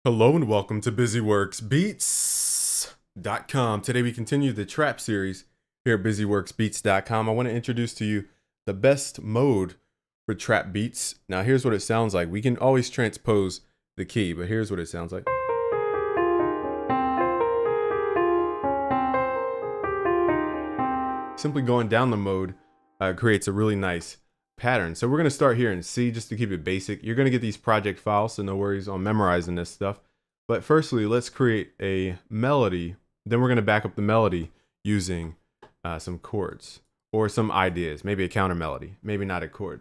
Hello and welcome to BusyWorksBeats.com. Today we continue the trap series here at BusyWorksBeats.com. I want to introduce to you the best mode for trap beats. Now here's what it sounds like. We can always transpose the key, but here's what it sounds like. Simply going down the mode creates a really nice pattern. So we're going to start here in C just to keep it basic. You're going to get these project files, so no worries on memorizing this stuff. But firstly, let's create a melody. Then we're going to back up the melody using some chords or some ideas, maybe a counter melody, maybe not a chord.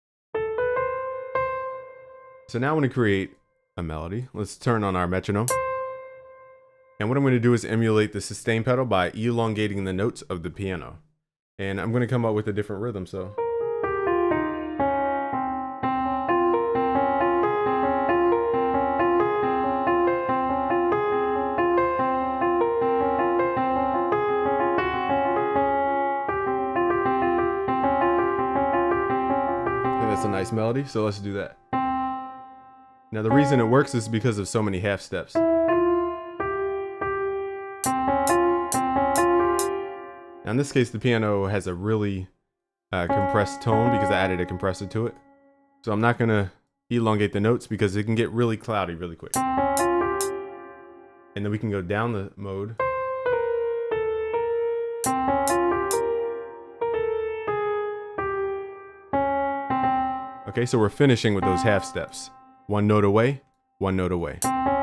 So now I want to create a melody. Let's turn on our metronome. And what I'm going to do is emulate the sustain pedal by elongating the notes of the piano. And I'm going to come up with a different rhythm, so. That's a nice melody, so let's do that. Now the reason it works is because of so many half steps. Now in this case, the piano has a really compressed tone because I added a compressor to it. So I'm not gonna elongate the notes because it can get really cloudy really quick. And then we can go down the mode. Okay, so we're finishing with those half steps. One note away, one note away.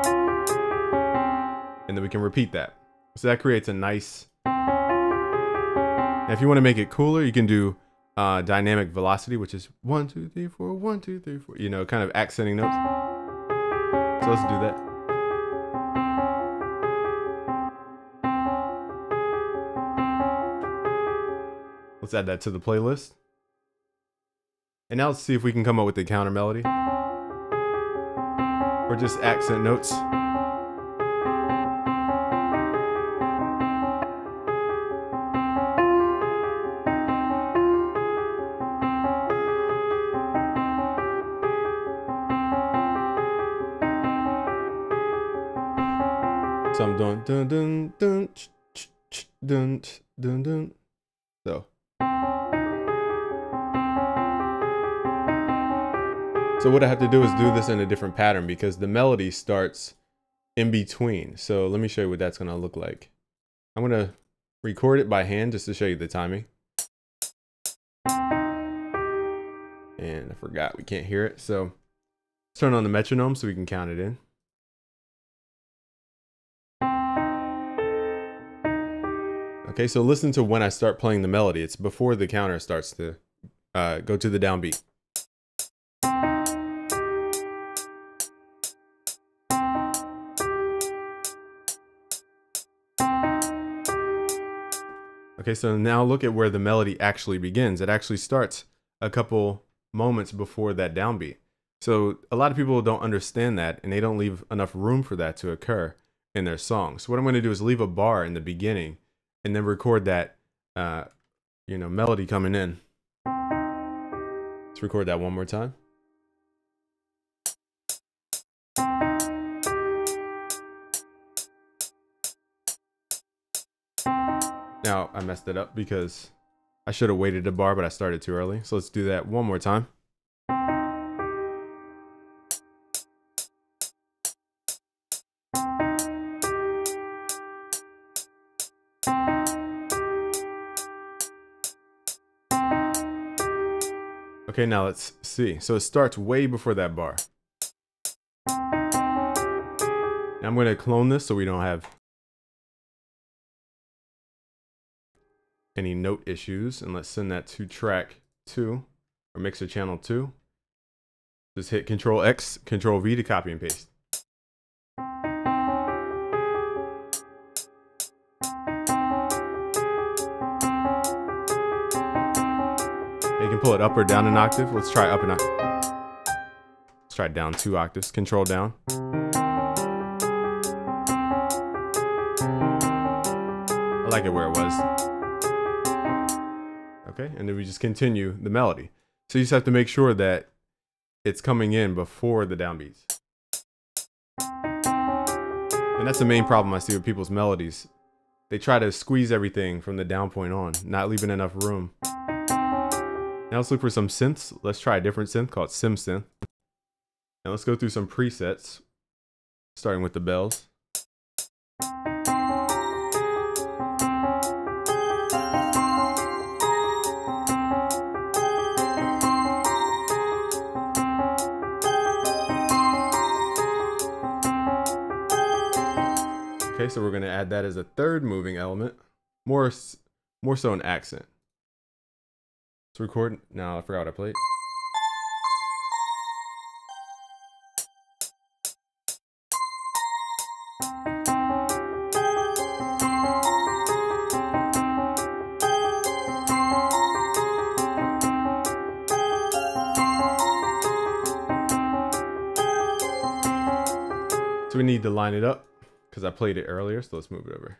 And then we can repeat that. So that creates a nice... Now if you want to make it cooler, you can do dynamic velocity, which is 1, 2, 3, 4, 1, 2, 3, 4. You know, kind of accenting notes. So let's do that. Let's add that to the playlist. And now let's see if we can come up with a counter melody. Or just accent notes. So I'm doing dun dun dun dun dun dun. So what I have to do is do this in a different pattern because the melody starts in between. So let me show you what that's gonna look like. I'm gonna record it by hand just to show you the timing. And I forgot we can't hear it. So let's turn on the metronome so we can count it in. Okay, so listen to when I start playing the melody. It's before the counter starts to go to the downbeat. Okay, so now look at where the melody actually begins. It actually starts a couple moments before that downbeat. So a lot of people don't understand that and they don't leave enough room for that to occur in their song. So what I'm going to do is leave a bar in the beginning and then record that, melody coming in. Let's record that one more time. Now I messed it up because I should have waited a bar, but I started too early. So let's do that one more time. Okay, now let's see. So it starts way before that bar. Now I'm going to clone this so we don't have any note issues, and let's send that to track 2 or mixer channel 2. Just hit Control X, Control V to copy and paste. You can pull it up or down an octave. Let's try up an octave. Let's try down 2 octaves. Control down. I like it where it was. Okay, and then we just continue the melody. So you just have to make sure that it's coming in before the downbeats. And that's the main problem I see with people's melodies. They try to squeeze everything from the down point on, not leaving enough room. Now let's look for some synths. Let's try a different synth called SimSynth. Now let's go through some presets, starting with the bells. Okay, so we're going to add that as a third moving element, more so an accent. Let's record. Now I forgot what I played. So we need to line it up because I played it earlier, so let's move it over.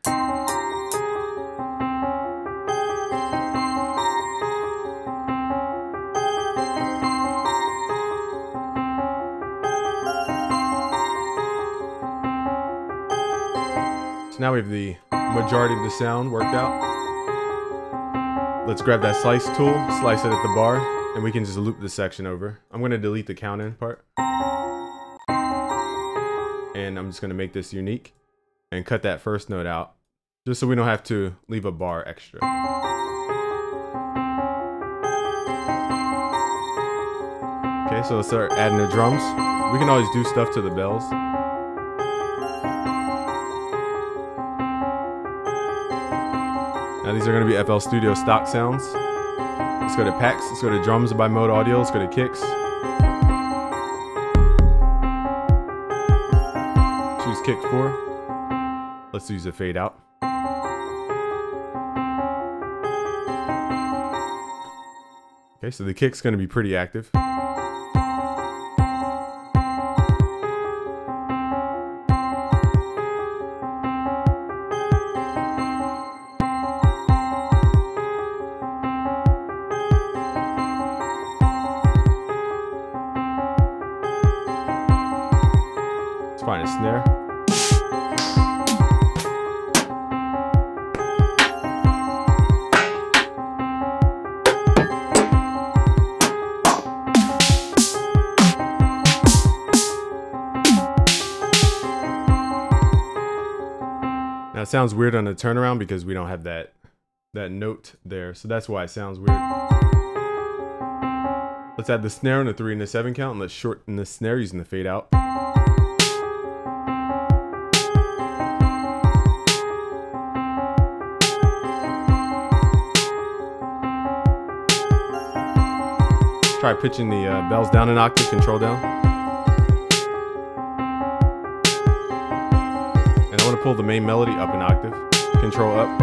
So now we have the majority of the sound worked out. Let's grab that slice tool, slice it at the bar, and we can just loop this section over. I'm going to delete the count in part. And I'm just going to make this unique and cut that first note out just so we don't have to leave a bar extra. Okay, so let's start adding the drums. We can always do stuff to the bells. Now these are going to be FL Studio stock sounds. Let's go to packs, let's go to drums by Mode Audio, let's go to kicks. Choose kick 4. Let's use a fade out. Okay, so the kick's going to be pretty active. Let's find a snare. Now it sounds weird on the turnaround because we don't have that note there, so that's why it sounds weird. Let's add the snare on the 3 and the 7 count, and let's shorten the snare using the fade out. Try pitching the bells down an octave, control down. And I want to pull the main melody up an octave, control up.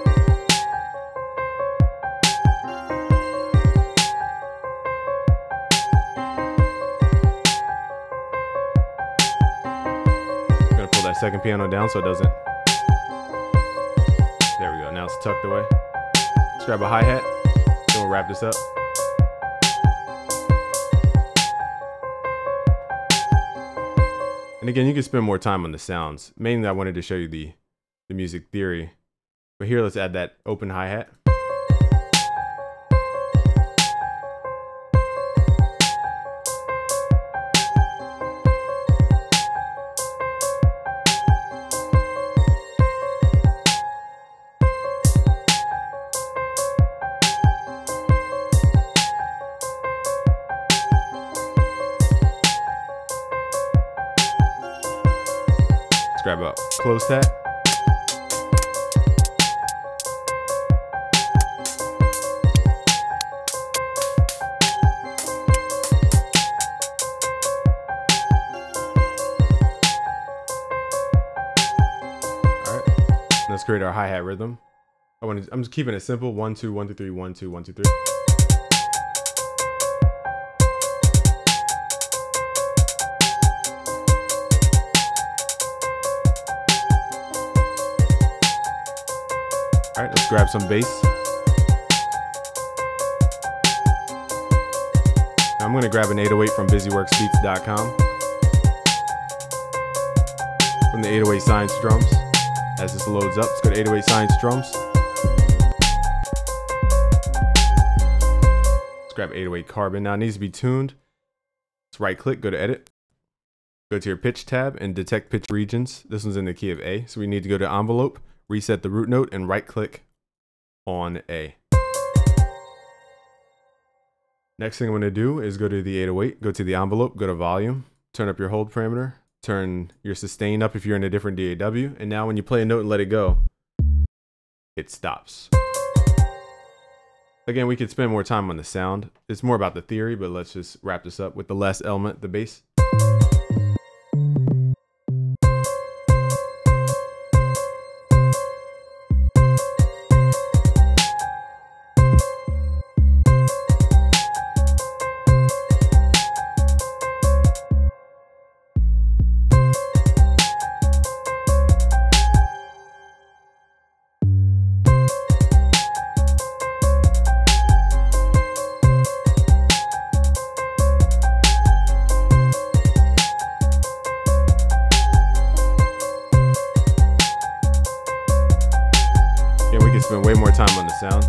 I'm going to pull that second piano down so it doesn't. There we go, now it's tucked away. Let's grab a hi-hat, then we'll wrap this up. And again, you can spend more time on the sounds. Mainly I wanted to show you the music theory. But here, let's add that open hi-hat. Grab a closed hat. Alright, let's create our hi-hat rhythm. I'm just keeping it simple. 1 2 1 2 3 1 2 1 2 3. All right, let's grab some bass. Now I'm going to grab an 808 from busyworksbeats.com. from the 808 Science drums. As this loads up, let's go to 808 Science drums. Let's grab 808 Carbon. Now it needs to be tuned. Let's right click, go to edit. Go to your pitch tab and detect pitch regions. This one's in the key of A. So we need to go to envelope, reset the root note, and right click on A. Next thing I'm going to do is go to the 808, go to the envelope, go to volume, turn up your hold parameter, turn your sustain up if you're in a different DAW, and now when you play a note and let it go, it stops. Again, we could spend more time on the sound. It's more about the theory, but let's just wrap this up with the last element, the bass. We can spend way more time on the sound.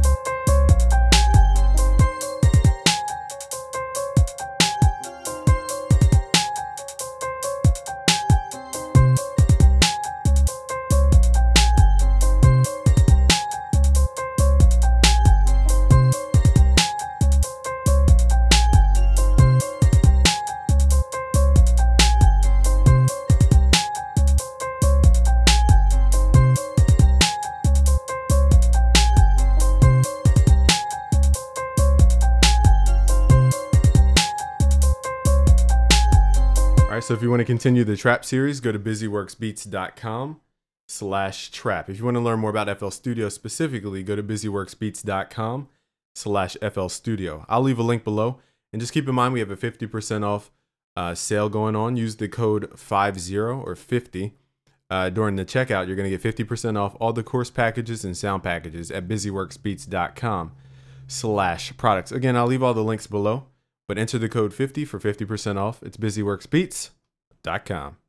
Alright, so if you want to continue the trap series, go to busyworksbeats.com/trap. If you want to learn more about FL Studio specifically, go to busyworksbeats.com/FL Studio. I'll leave a link below. And just keep in mind, we have a 50% off sale going on. Use the code 50 or 50 during the checkout. You're going to get 50% off all the course packages and sound packages at busyworksbeats.com/products. Again, I'll leave all the links below. But enter the code 50 for 50% off. It's busyworksbeats.com.